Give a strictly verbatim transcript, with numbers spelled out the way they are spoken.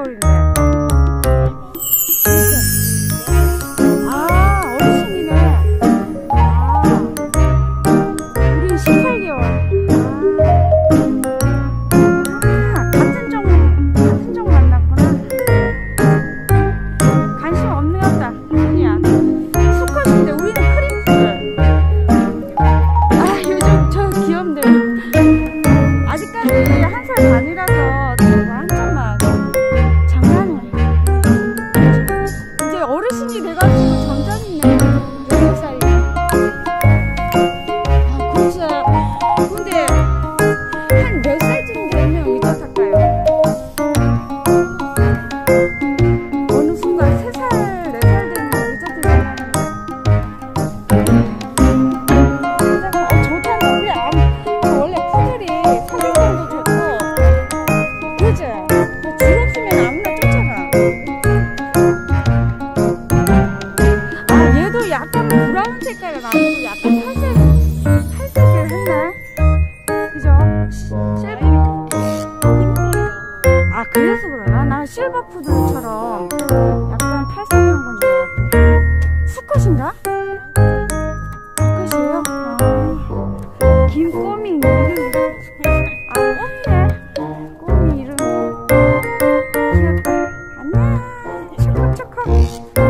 개월인데. 아, 어르신이네. 아, 우린 십팔 개월. 아, 같은 종, 같은 종 만났구나. 관심 없는 것 같다, 윤이야. 수컷인데 우리는 크림풀. 아, 요즘 저 귀엽네. 아직까지 한 살 반이라서 저거 한참만 장난해. 이제 어르신이 돼가지고 점잖이네. 여덟 살이. 아, 그렇지. 근데 한 몇 살쯤 되면 의자 탈까요? 어느 순간 세 살, 네 살 되면 의자 들잖아. 아, 좋다. 우리 안, 원래 푸들이 성격도 좋고, 그지? 줄 없으면 아무나 쫓아가. 아, 얘도 약간 브라운 색깔이 나고 약간 탈색, 탈색을 했나? 그죠? 실버. 아, 그래서 그러나? 난 실버 푸들처럼 약간 탈색한 건 줄 알았더니. 수컷인가? 수컷이에요? 아, 김꼬미 이름이. 아, 꼬미네. 꼬미 이름. 귀엽다. 안녕. 초코, 초코.